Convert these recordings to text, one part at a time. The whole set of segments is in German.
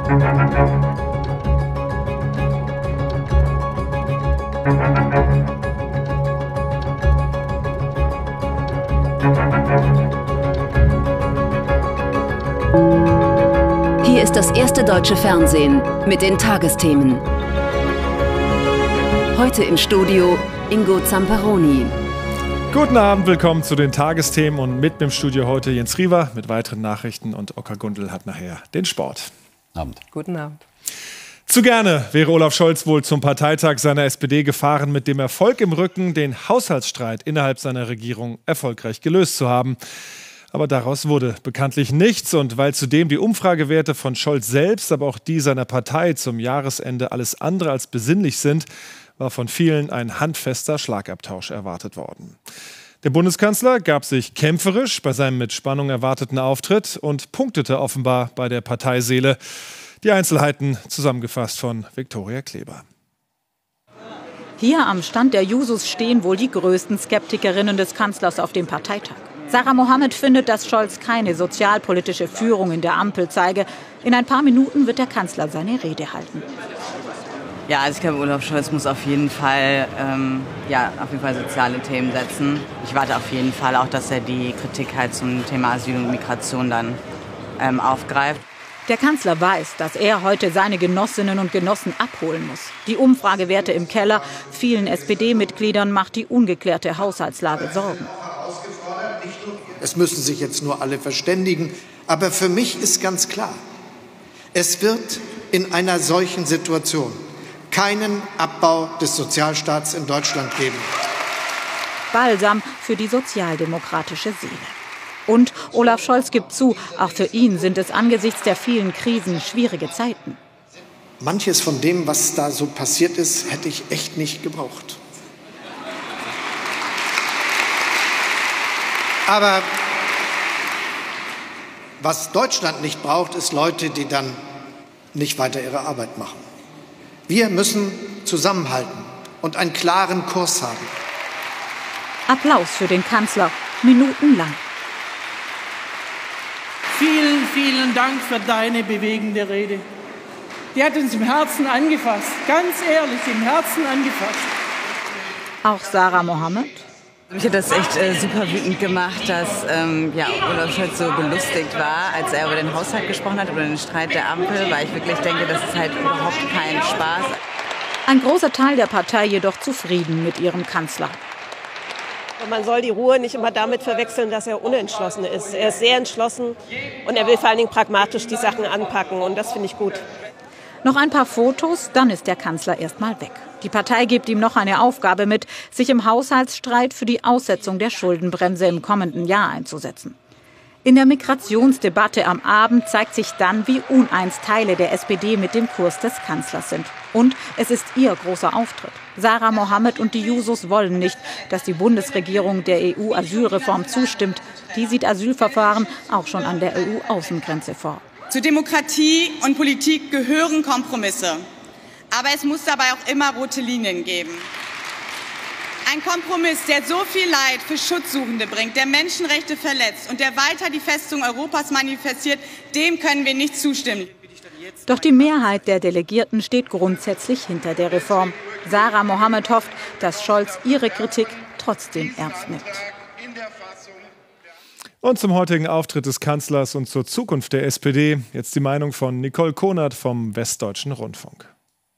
Hier ist das erste deutsche Fernsehen mit den Tagesthemen. Heute im Studio Ingo Zamperoni. Guten Abend, willkommen zu den Tagesthemen und mit im Studio heute Jens Riewer mit weiteren Nachrichten und Oskar Gundel hat nachher den Sport. Abend. Guten Abend. Zu gerne wäre Olaf Scholz wohl zum Parteitag seiner SPD gefahren, mit dem Erfolg im Rücken, den Haushaltsstreit innerhalb seiner Regierung erfolgreich gelöst zu haben. Aber daraus wurde bekanntlich nichts und weil zudem die Umfragewerte von Scholz selbst, aber auch die seiner Partei zum Jahresende alles andere als besinnlich sind, war von vielen ein handfester Schlagabtausch erwartet worden. Der Bundeskanzler gab sich kämpferisch bei seinem mit Spannung erwarteten Auftritt und punktete offenbar bei der Parteiseele. Die Einzelheiten zusammengefasst von Viktoria Kleber. Hier am Stand der Jusos stehen wohl die größten Skeptikerinnen des Kanzlers auf dem Parteitag. Sarah Mohammed findet, dass Scholz keine sozialpolitische Führung in der Ampel zeige. In ein paar Minuten wird der Kanzler seine Rede halten. Ja, also ich glaube, Olaf Scholz muss auf jeden Fall soziale Themen setzen. Ich warte auf jeden Fall auch, dass er die Kritik halt zum Thema Asyl und Migration dann aufgreift. Der Kanzler weiß, dass er heute seine Genossinnen und Genossen abholen muss. Die Umfragewerte im Keller, vielen SPD-Mitgliedern macht die ungeklärte Haushaltslage Sorgen. Es müssen sich jetzt nur alle verständigen. Aber für mich ist ganz klar, es wird in einer solchen Situation keinen Abbau des Sozialstaats in Deutschland geben. Balsam für die sozialdemokratische Seele. Und Olaf Scholz gibt zu, auch für ihn sind es angesichts der vielen Krisen schwierige Zeiten. Manches von dem, was da so passiert ist, hätte ich echt nicht gebraucht. Aber was Deutschland nicht braucht, ist Leute, die dann nicht weiter ihre Arbeit machen. Wir müssen zusammenhalten und einen klaren Kurs haben. Applaus für den Kanzler, minutenlang. Vielen, vielen Dank für deine bewegende Rede. Die hat uns im Herzen angefasst, ganz ehrlich, im Herzen angefasst. Auch Sarah Mohammed. Mich hat das echt super wütend gemacht, dass Olaf Scholz so belustigt war, als er über den Haushalt gesprochen hat, über den Streit der Ampel, weil ich wirklich denke, das ist halt überhaupt kein Spaß. Ein großer Teil der Partei jedoch zufrieden mit ihrem Kanzler. Man soll die Ruhe nicht immer damit verwechseln, dass er unentschlossen ist. Er ist sehr entschlossen und er will vor allen Dingen pragmatisch die Sachen anpacken und das finde ich gut. Noch ein paar Fotos, dann ist der Kanzler erst mal weg. Die Partei gibt ihm noch eine Aufgabe mit, sich im Haushaltsstreit für die Aussetzung der Schuldenbremse im kommenden Jahr einzusetzen. In der Migrationsdebatte am Abend zeigt sich dann, wie uneins Teile der SPD mit dem Kurs des Kanzlers sind. Und es ist ihr großer Auftritt. Sarah Mohammed und die Jusos wollen nicht, dass die Bundesregierung der EU-Asylreform zustimmt. Die sieht Asylverfahren auch schon an der EU-Außengrenze vor. Zur Demokratie und Politik gehören Kompromisse. Aber es muss dabei auch immer rote Linien geben. Ein Kompromiss, der so viel Leid für Schutzsuchende bringt, der Menschenrechte verletzt und der weiter die Festung Europas manifestiert, dem können wir nicht zustimmen. Doch die Mehrheit der Delegierten steht grundsätzlich hinter der Reform. Sarah Mohammed hofft, dass Scholz ihre Kritik trotzdem ernst nimmt. Und zum heutigen Auftritt des Kanzlers und zur Zukunft der SPD jetzt die Meinung von Nicole Konert vom Westdeutschen Rundfunk.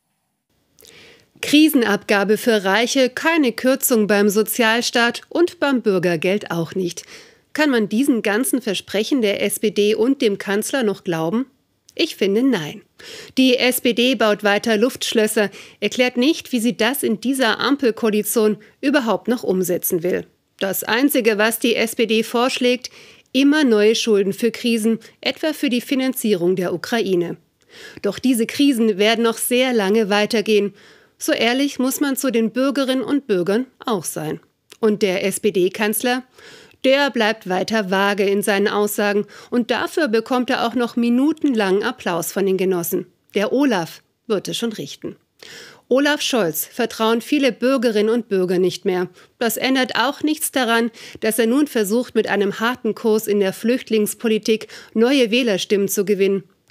Krisenabgabe für Reiche, keine Kürzung beim Sozialstaat und beim Bürgergeld auch nicht. Kann man diesen ganzen Versprechen der SPD und dem Kanzler noch glauben? Ich finde nein. Die SPD baut weiter Luftschlösser, erklärt nicht, wie sie das in dieser Ampelkoalition überhaupt noch umsetzen will. Das Einzige, was die SPD vorschlägt, immer neue Schulden für Krisen, etwa für die Finanzierung der Ukraine. Doch diese Krisen werden noch sehr lange weitergehen. So ehrlich muss man zu den Bürgerinnen und Bürgern auch sein. Und der SPD-Kanzler? Der bleibt weiter vage in seinen Aussagen und dafür bekommt er auch noch minutenlangen Applaus von den Genossen. Der Olaf wird es schon richten. Olaf Scholz vertrauen viele Bürgerinnen und Bürger nicht mehr. Das ändert auch nichts daran, dass er nun versucht, mit einem harten Kurs in der Flüchtlingspolitik neue Wählerstimmen zu gewinnen.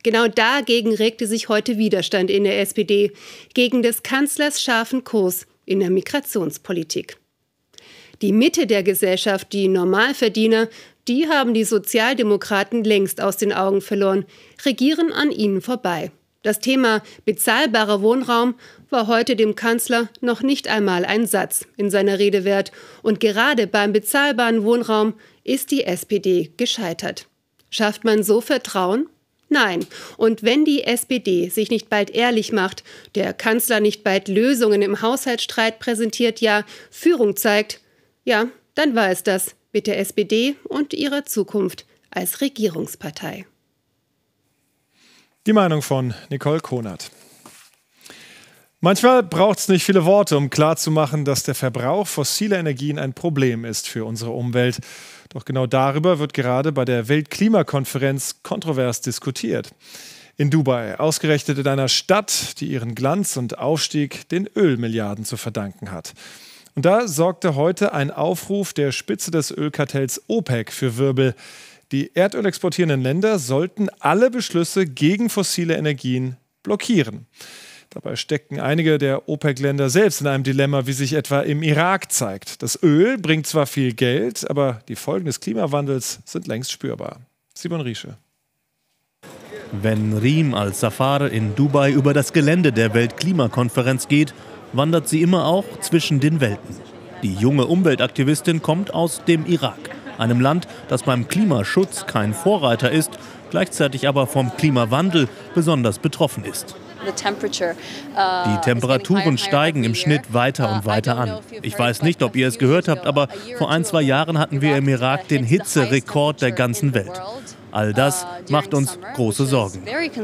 Genau dagegen regte sich heute Widerstand in der SPD, gegen des Kanzlers scharfen Kurs in der Migrationspolitik. Die Mitte der Gesellschaft, die Normalverdiener, die haben die Sozialdemokraten längst aus den Augen verloren, regieren an ihnen vorbei. Das Thema bezahlbarer Wohnraum war heute dem Kanzler noch nicht einmal ein Satz in seiner Rede wert. Und gerade beim bezahlbaren Wohnraum ist die SPD gescheitert. Schafft man so Vertrauen? Nein. Und wenn die SPD sich nicht bald ehrlich macht, der Kanzler nicht bald Lösungen im Haushaltsstreit präsentiert, ja Führung zeigt, ja, dann war es das mit der SPD und ihrer Zukunft als Regierungspartei. Die Meinung von Nicole Konert. Manchmal braucht es nicht viele Worte, um klarzumachen, dass der Verbrauch fossiler Energien ein Problem ist für unsere Umwelt. Doch genau darüber wird gerade bei der Weltklimakonferenz kontrovers diskutiert. In Dubai, ausgerechnet in einer Stadt, die ihren Glanz und Aufstieg den Ölmilliarden zu verdanken hat. Und da sorgte heute ein Aufruf der Spitze des Ölkartells OPEC für Wirbel. Die erdölexportierenden Länder sollten alle Beschlüsse gegen fossile Energien blockieren. Dabei stecken einige der OPEC-Länder selbst in einem Dilemma, wie sich etwa im Irak zeigt. Das Öl bringt zwar viel Geld, aber die Folgen des Klimawandels sind längst spürbar. Simon Riesche. Wenn Riem Al-Safar in Dubai über das Gelände der Weltklimakonferenz geht, wandert sie immer auch zwischen den Welten. Die junge Umweltaktivistin kommt aus dem Irak, einem Land, das beim Klimaschutz kein Vorreiter ist, gleichzeitig aber vom Klimawandel besonders betroffen ist. Die Temperaturen steigen im Schnitt weiter und weiter an. Ich weiß nicht, ob ihr es gehört habt, aber vor 1-2 Jahren hatten wir im Irak den Hitzerekord der ganzen Welt. All das macht uns große Sorgen.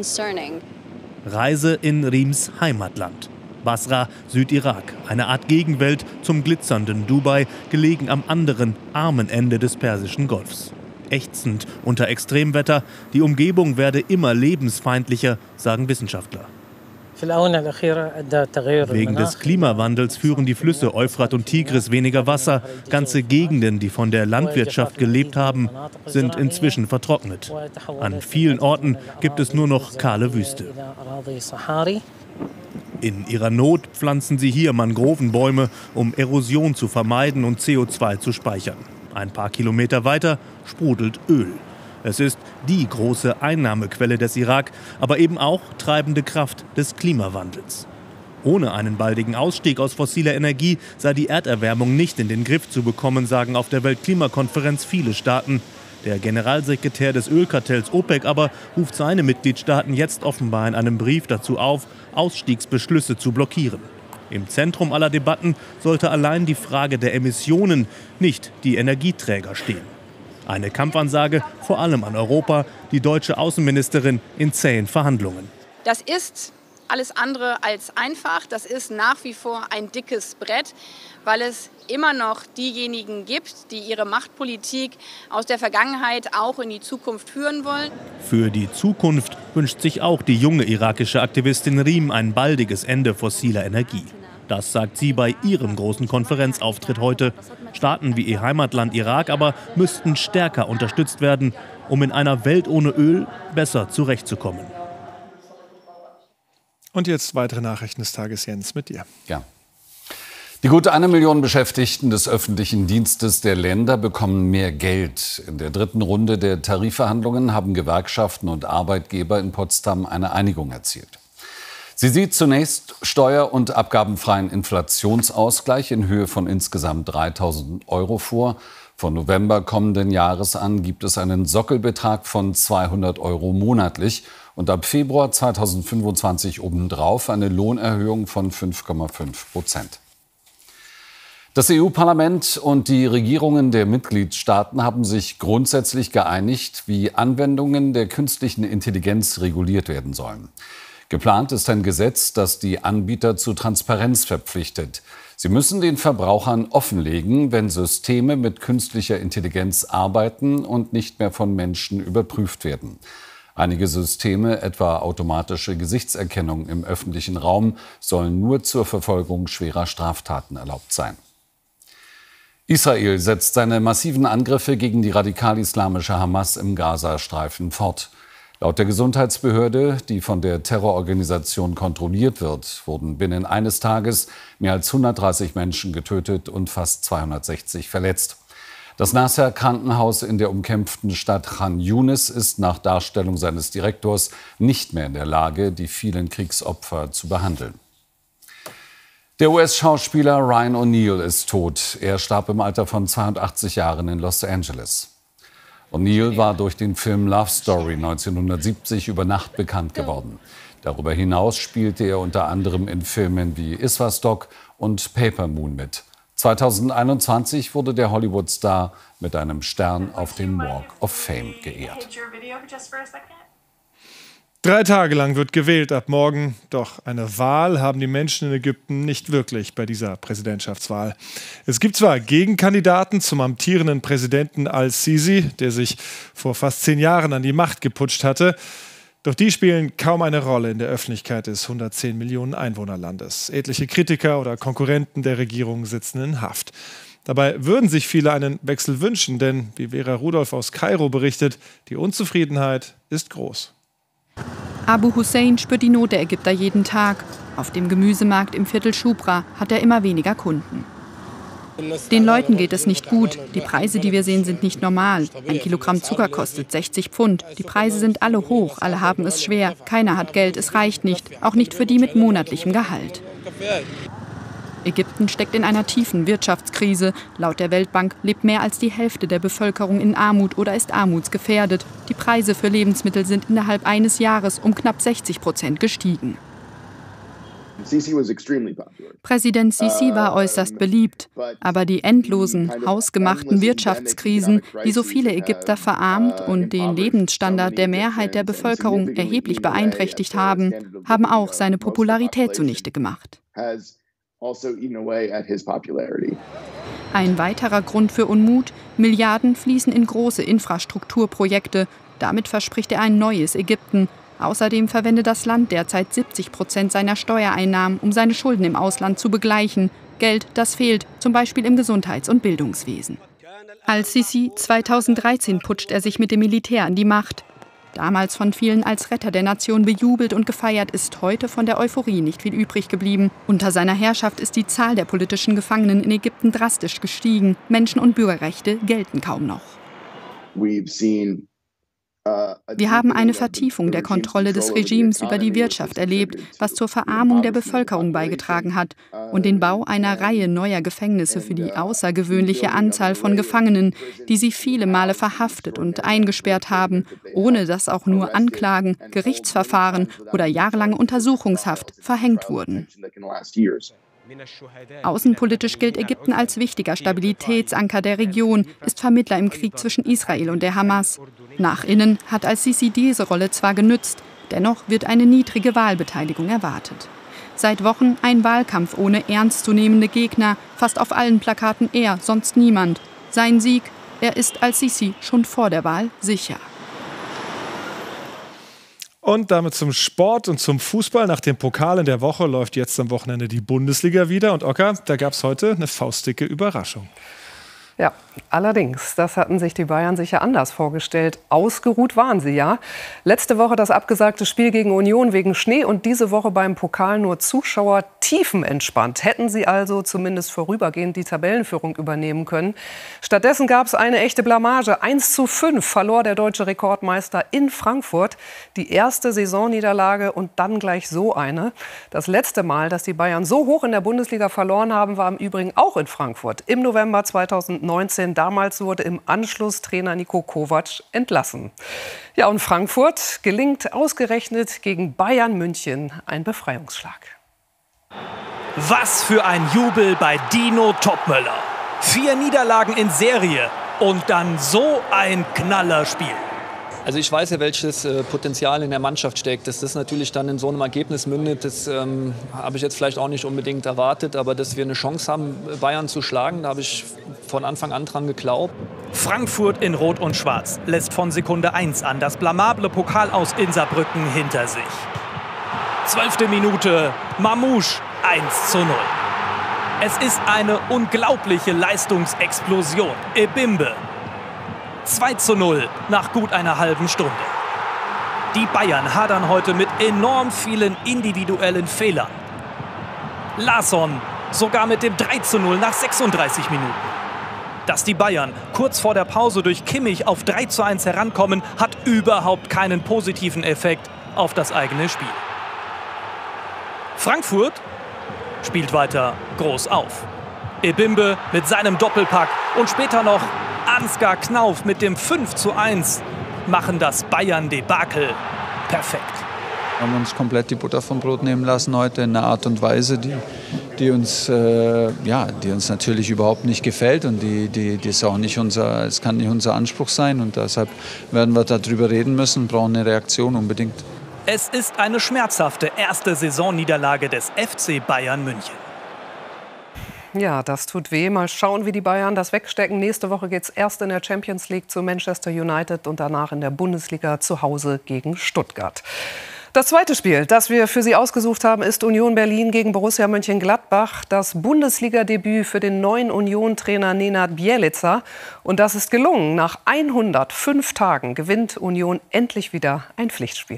Reise in Riems Heimatland. Basra, Südirak, eine Art Gegenwelt zum glitzernden Dubai, gelegen am anderen, armen Ende des Persischen Golfs. Ächzend unter Extremwetter, die Umgebung werde immer lebensfeindlicher, sagen Wissenschaftler. Wegen des Klimawandels führen die Flüsse Euphrat und Tigris weniger Wasser. Ganze Gegenden, die von der Landwirtschaft gelebt haben, sind inzwischen vertrocknet. An vielen Orten gibt es nur noch kahle Wüste. In ihrer Not pflanzen sie hier Mangrovenbäume, um Erosion zu vermeiden und CO2 zu speichern. Ein paar Kilometer weiter sprudelt Öl. Es ist die große Einnahmequelle des Irak, aber eben auch treibende Kraft des Klimawandels. Ohne einen baldigen Ausstieg aus fossiler Energie sei die Erderwärmung nicht in den Griff zu bekommen, sagen auf der Weltklimakonferenz viele Staaten. Der Generalsekretär des Ölkartells OPEC aber ruft seine Mitgliedstaaten jetzt offenbar in einem Brief dazu auf, Ausstiegsbeschlüsse zu blockieren. Im Zentrum aller Debatten sollte allein die Frage der Emissionen, nicht die Energieträger stehen. Eine Kampfansage vor allem an Europa, die deutsche Außenministerin in zähen Verhandlungen. Das ist alles andere als einfach. Das ist nach wie vor ein dickes Brett, weil es immer noch diejenigen gibt, die ihre Machtpolitik aus der Vergangenheit auch in die Zukunft führen wollen. Für die Zukunft wünscht sich auch die junge irakische Aktivistin Riem ein baldiges Ende fossiler Energie. Das sagt sie bei ihrem großen Konferenzauftritt heute. Staaten wie ihr Heimatland Irak aber müssten stärker unterstützt werden, um in einer Welt ohne Öl besser zurechtzukommen. Und jetzt weitere Nachrichten des Tages, Jens, mit dir. Ja. Die gut 1 Million Beschäftigten des öffentlichen Dienstes der Länder bekommen mehr Geld. In der 3. Runde der Tarifverhandlungen haben Gewerkschaften und Arbeitgeber in Potsdam eine Einigung erzielt. Sie sieht zunächst steuer- und abgabenfreien Inflationsausgleich in Höhe von insgesamt 3.000 € vor. Von November kommenden Jahres an gibt es einen Sockelbetrag von 200 € monatlich und ab Februar 2025 obendrauf eine Lohnerhöhung von 5,5%. Das EU-Parlament und die Regierungen der Mitgliedstaaten haben sich grundsätzlich geeinigt, wie Anwendungen der künstlichen Intelligenz reguliert werden sollen. Geplant ist ein Gesetz, das die Anbieter zu Transparenz verpflichtet. Sie müssen den Verbrauchern offenlegen, wenn Systeme mit künstlicher Intelligenz arbeiten und nicht mehr von Menschen überprüft werden. Einige Systeme, etwa automatische Gesichtserkennung im öffentlichen Raum, sollen nur zur Verfolgung schwerer Straftaten erlaubt sein. Israel setzt seine massiven Angriffe gegen die radikal-islamische Hamas im Gazastreifen fort. Laut der Gesundheitsbehörde, die von der Terrororganisation kontrolliert wird, wurden binnen eines Tages mehr als 130 Menschen getötet und fast 260 verletzt. Das Nasser-Krankenhaus in der umkämpften Stadt Khan Yunis ist nach Darstellung seines Direktors nicht mehr in der Lage, die vielen Kriegsopfer zu behandeln. Der US-Schauspieler Ryan O'Neal ist tot. Er starb im Alter von 82 Jahren in Los Angeles. O'Neal war durch den Film Love Story 1970 über Nacht bekannt geworden. Darüber hinaus spielte er unter anderem in Filmen wie Isvastok und Paper Moon mit. 2021 wurde der Hollywood-Star mit einem Stern auf dem Walk of Fame geehrt. 3 Tage lang wird gewählt ab morgen. Doch eine Wahl haben die Menschen in Ägypten nicht wirklich bei dieser Präsidentschaftswahl. Es gibt zwar Gegenkandidaten zum amtierenden Präsidenten al-Sisi, der sich vor fast 10 Jahren an die Macht geputscht hatte. Doch die spielen kaum eine Rolle in der Öffentlichkeit des 110 Millionen Einwohnerlandes. Etliche Kritiker oder Konkurrenten der Regierung sitzen in Haft. Dabei würden sich viele einen Wechsel wünschen, denn, wie Vera Rudolph aus Kairo berichtet, die Unzufriedenheit ist groß. Abu Hussein spürt die Not der Ägypter jeden Tag. Auf dem Gemüsemarkt im Viertel Shubra hat er immer weniger Kunden. Den Leuten geht es nicht gut. Die Preise, die wir sehen, sind nicht normal. 1 Kilogramm Zucker kostet 60 Pfund. Die Preise sind alle hoch, alle haben es schwer. Keiner hat Geld, es reicht nicht. Auch nicht für die mit monatlichem Gehalt. Ägypten steckt in einer tiefen Wirtschaftskrise. Laut der Weltbank lebt mehr als die Hälfte der Bevölkerung in Armut oder ist armutsgefährdet. Die Preise für Lebensmittel sind innerhalb eines Jahres um knapp 60% gestiegen. Präsident Sisi war äußerst beliebt. Aber die endlosen, hausgemachten Wirtschaftskrisen, die so viele Ägypter verarmt und den Lebensstandard der Mehrheit der Bevölkerung erheblich beeinträchtigt haben, haben auch seine Popularität zunichte gemacht. Ein weiterer Grund für Unmut: Milliarden fließen in große Infrastrukturprojekte. Damit verspricht er ein neues Ägypten. Außerdem verwendet das Land derzeit 70% seiner Steuereinnahmen, um seine Schulden im Ausland zu begleichen. Geld, das fehlt, zum Beispiel im Gesundheits- und Bildungswesen. Al-Sisi 2013 putscht er sich mit dem Militär an die Macht. Damals von vielen als Retter der Nation bejubelt und gefeiert, ist heute von der Euphorie nicht viel übrig geblieben. Unter seiner Herrschaft ist die Zahl der politischen Gefangenen in Ägypten drastisch gestiegen. Menschen- und Bürgerrechte gelten kaum noch. Wir haben eine Vertiefung der Kontrolle des Regimes über die Wirtschaft erlebt, was zur Verarmung der Bevölkerung beigetragen hat, und den Bau einer Reihe neuer Gefängnisse für die außergewöhnliche Anzahl von Gefangenen, die sie viele Male verhaftet und eingesperrt haben, ohne dass auch nur Anklagen, Gerichtsverfahren oder jahrelange Untersuchungshaft verhängt wurden. Außenpolitisch gilt Ägypten als wichtiger Stabilitätsanker der Region, ist Vermittler im Krieg zwischen Israel und der Hamas. Nach innen hat al-Sisi diese Rolle zwar genützt, dennoch wird eine niedrige Wahlbeteiligung erwartet. Seit Wochen ein Wahlkampf ohne ernstzunehmende Gegner, fast auf allen Plakaten er, sonst niemand. Sein Sieg, er ist al-Sisi schon vor der Wahl sicher. Und damit zum Sport und zum Fußball. Nach dem Pokal in der Woche läuft jetzt am Wochenende die Bundesliga wieder. Und Ocker, da gab es heute eine faustdicke Überraschung. Ja, allerdings, das hatten sich die Bayern sicher anders vorgestellt. Ausgeruht waren sie ja. Letzte Woche das abgesagte Spiel gegen Union wegen Schnee und diese Woche beim Pokal nur Zuschauer tiefenentspannt. Hätten sie also zumindest vorübergehend die Tabellenführung übernehmen können. Stattdessen gab es eine echte Blamage. 1:5 verlor der deutsche Rekordmeister in Frankfurt. Die erste Saisonniederlage und dann gleich so eine. Das letzte Mal, dass die Bayern so hoch in der Bundesliga verloren haben, war im Übrigen auch in Frankfurt im November 2019. Damals wurde im Anschluss Trainer Niko Kovac entlassen. Ja, und Frankfurt gelingt ausgerechnet gegen Bayern München ein Befreiungsschlag. Was für ein Jubel bei Dino Topmöller. 4 Niederlagen in Serie und dann so ein Knallerspiel. Also ich weiß ja, welches Potenzial in der Mannschaft steckt. Dass das natürlich dann in so einem Ergebnis mündet, das habe ich jetzt vielleicht auch nicht unbedingt erwartet. Aber dass wir eine Chance haben, Bayern zu schlagen, da habe ich von Anfang an dran geglaubt. Frankfurt in Rot und Schwarz lässt von Sekunde 1 an das blamable Pokal aus in Saarbrücken hinter sich. 12. Minute, Mamouche 1:0. Es ist eine unglaubliche Leistungsexplosion. Ebimbe 2:0 nach gut einer halben Stunde. Die Bayern hadern heute mit enorm vielen individuellen Fehlern. Larsson sogar mit dem 3:0 nach 36 Minuten. Dass die Bayern kurz vor der Pause durch Kimmich auf 3:1 herankommen, hat überhaupt keinen positiven Effekt auf das eigene Spiel. Frankfurt spielt weiter groß auf. Ebimbe mit seinem Doppelpack und später noch Ansgar Knauf mit dem 5:1 machen das Bayern-Debakel perfekt. Wir haben uns komplett die Butter vom Brot nehmen lassen heute in einer Art und Weise, die uns natürlich überhaupt nicht gefällt und es kann nicht unser Anspruch sein und deshalb werden wir darüber reden müssen und brauchen eine Reaktion unbedingt. Es ist eine schmerzhafte erste Saisonniederlage des FC Bayern München. Ja, das tut weh. Mal schauen, wie die Bayern das wegstecken. Nächste Woche geht es erst in der Champions League zu Manchester United und danach in der Bundesliga zu Hause gegen Stuttgart. Das zweite Spiel, das wir für Sie ausgesucht haben, ist Union Berlin gegen Borussia Mönchengladbach. Das Bundesliga-Debüt für den neuen Union-Trainer Nenad Bjelica. Und das ist gelungen. Nach 105 Tagen gewinnt Union endlich wieder ein Pflichtspiel.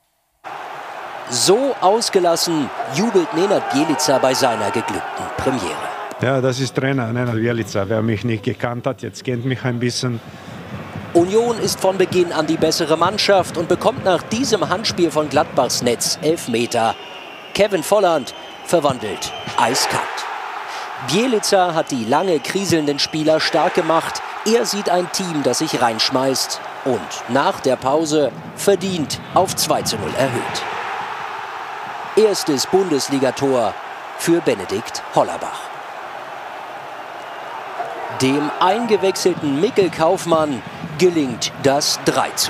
So ausgelassen jubelt Nenad Bjelica bei seiner geglückten Premiere. Ja, das ist Trainer Nenad Bjelica. Wer mich nicht gekannt hat, jetzt kennt mich ein bisschen. Union ist von Beginn an die bessere Mannschaft und bekommt nach diesem Handspiel von Gladbachs Netz Elfmeter. Kevin Volland verwandelt eiskalt. Bjelica hat die lange kriselnden Spieler stark gemacht. Er sieht ein Team, das sich reinschmeißt und nach der Pause verdient auf 2:0 erhöht. Erstes Bundesligator für Benedikt Hollerbach. Dem eingewechselten Mikkel Kaufmann gelingt das 3:0.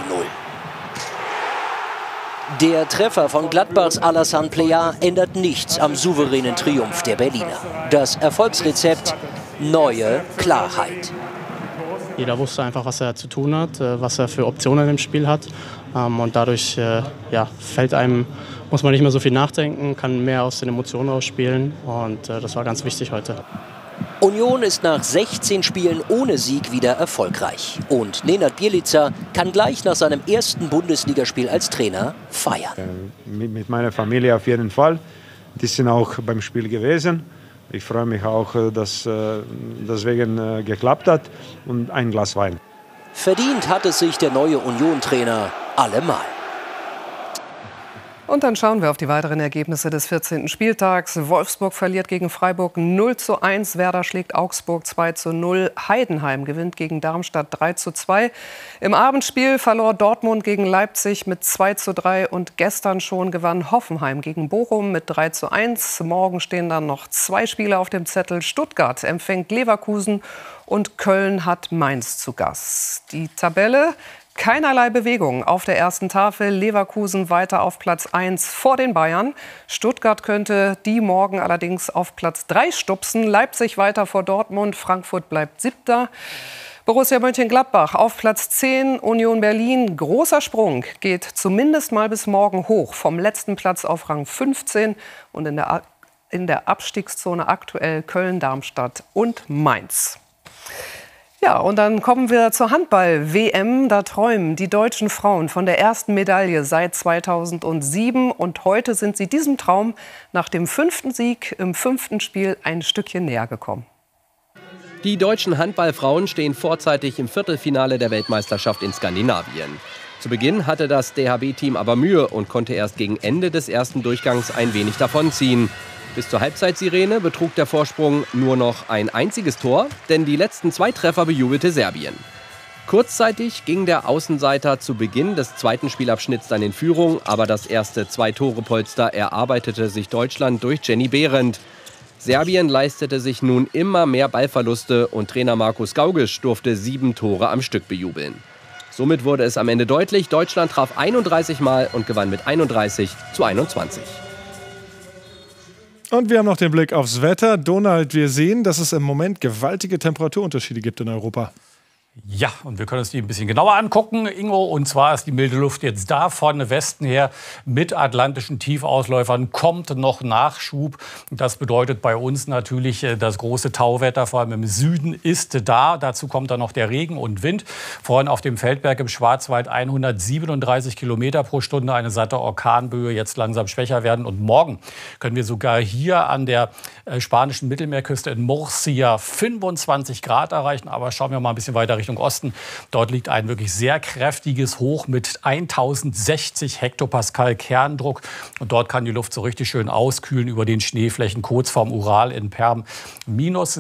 Der Treffer von Gladbachs Alassane Plea ändert nichts am souveränen Triumph der Berliner. Das Erfolgsrezept: neue Klarheit. Jeder wusste einfach, was er zu tun hat, was er für Optionen im Spiel hat. Und dadurch muss man nicht mehr so viel nachdenken, kann mehr aus den Emotionen ausspielen. Und das war ganz wichtig heute. Union ist nach 16 Spielen ohne Sieg wieder erfolgreich. Und Nenad Bjelica kann gleich nach seinem ersten Bundesligaspiel als Trainer feiern. Mit meiner Familie auf jeden Fall. Die sind auch beim Spiel gewesen. Ich freue mich auch, dass deswegen geklappt hat. Und ein Glas Wein. Verdient hat es sich der neue Union-Trainer allemal. Und dann schauen wir auf die weiteren Ergebnisse des 14. Spieltags. Wolfsburg verliert gegen Freiburg 0:1. Werder schlägt Augsburg 2:0. Heidenheim gewinnt gegen Darmstadt 3:2. Im Abendspiel verlor Dortmund gegen Leipzig mit 2:3. Und gestern schon gewann Hoffenheim gegen Bochum mit 3:1. Morgen stehen dann noch 2 Spiele auf dem Zettel. Stuttgart empfängt Leverkusen und Köln hat Mainz zu Gast. Die Tabelle: keinerlei Bewegung auf der ersten Tafel. Leverkusen weiter auf Platz 1 vor den Bayern. Stuttgart könnte die morgen allerdings auf Platz 3 stupsen. Leipzig weiter vor Dortmund. Frankfurt bleibt 7. Borussia Mönchengladbach auf Platz 10. Union Berlin, großer Sprung, geht zumindest mal bis morgen hoch. Vom letzten Platz auf Rang 15. Und in der Abstiegszone aktuell Köln, Darmstadt und Mainz. Ja, und dann kommen wir zur Handball-WM. Da träumen die deutschen Frauen von der ersten Medaille seit 2007. Und heute sind sie diesem Traum nach dem 5. Sieg im 5. Spiel ein Stückchen näher gekommen. Die deutschen Handballfrauen stehen vorzeitig im Viertelfinale der Weltmeisterschaft in Skandinavien. Zu Beginn hatte das DHB-Team aber Mühe und konnte erst gegen Ende des ersten Durchgangs ein wenig davonziehen. Bis zur Halbzeitsirene betrug der Vorsprung nur noch ein einziges Tor, denn die letzten 2 Treffer bejubelte Serbien. Kurzzeitig ging der Außenseiter zu Beginn des zweiten Spielabschnitts dann in Führung, aber das erste 2-Tore-Polster erarbeitete sich Deutschland durch Jenny Behrendt. Serbien leistete sich nun immer mehr Ballverluste und Trainer Markus Gaugisch durfte 7 Tore am Stück bejubeln. Somit wurde es am Ende deutlich, Deutschland traf 31 Mal und gewann mit 31:21. Und wir haben noch den Blick aufs Wetter. Donald, wir sehen, dass es im Moment gewaltige Temperaturunterschiede gibt in Europa. Ja, und wir können uns die ein bisschen genauer angucken, Ingo. Und zwar ist die milde Luft jetzt da, von Westen her mit atlantischen Tiefausläufern kommt noch Nachschub. Das bedeutet bei uns natürlich, das große Tauwetter, vor allem im Süden, ist da. Dazu kommt dann noch der Regen und Wind. Vorhin auf dem Feldberg im Schwarzwald 137 Kilometer pro Stunde, eine satte Orkanböe, jetzt langsam schwächer werden. Und morgen können wir sogar hier an der spanischen Mittelmeerküste in Murcia 25 Grad erreichen. Aber schauen wir mal ein bisschen weiter Richtung Osten. Dort liegt ein wirklich sehr kräftiges Hoch mit 1060 Hektopascal Kerndruck. Und dort kann die Luft so richtig schön auskühlen über den Schneeflächen kurz vorm Ural in Perm. Minus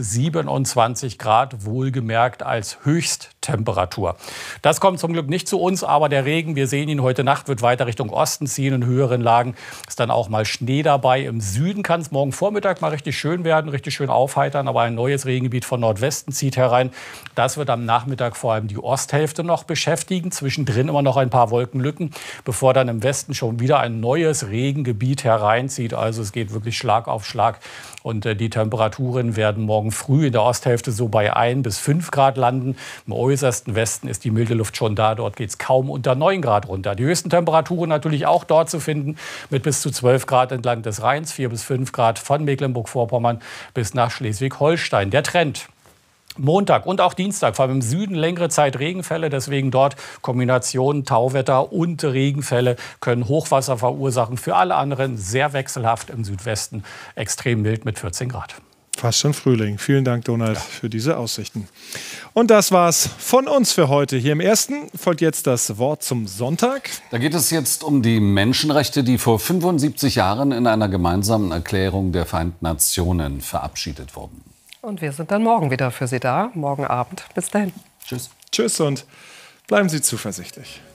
27 Grad, wohlgemerkt als Höchsttemperatur. Das kommt zum Glück nicht zu uns, aber der Regen, wir sehen ihn heute Nacht, wird weiter Richtung Osten ziehen. In höheren Lagen ist dann auch mal Schnee dabei. Im Süden kann es morgen Vormittag mal richtig schön werden, richtig schön aufheitern. Aber ein neues Regengebiet von Nordwesten zieht herein. Das wird am Nachmittag vor allem die Osthälfte noch beschäftigen. Zwischendrin immer noch ein paar Wolkenlücken, bevor dann im Westen schon wieder ein neues Regengebiet hereinzieht. Also es geht wirklich Schlag auf Schlag. Und die Temperaturen werden morgen früh in der Osthälfte so bei 1 bis 5 Grad landen. Im äußersten Westen ist die milde Luft schon da. Dort geht es kaum unter 9 Grad runter. Die höchsten Temperaturen natürlich auch dort zu finden, mit bis zu 12 Grad entlang des Rheins, 4 bis 5 Grad von Mecklenburg-Vorpommern bis nach Schleswig-Holstein. Der Trend: Montag und auch Dienstag, vor allem im Süden längere Zeit Regenfälle. Deswegen dort Kombination Tauwetter und Regenfälle können Hochwasser verursachen. Für alle anderen sehr wechselhaft, im Südwesten extrem mild mit 14 Grad. Fast schon Frühling. Vielen Dank, Donald, für diese Aussichten. Und das war's von uns für heute. Hier im Ersten folgt jetzt das Wort zum Sonntag. Da geht es jetzt um die Menschenrechte, die vor 75 Jahren in einer gemeinsamen Erklärung der Vereinten Nationen verabschiedet wurden. Und wir sind dann morgen wieder für Sie da, morgen Abend. Bis dahin. Tschüss. Tschüss und bleiben Sie zuversichtlich.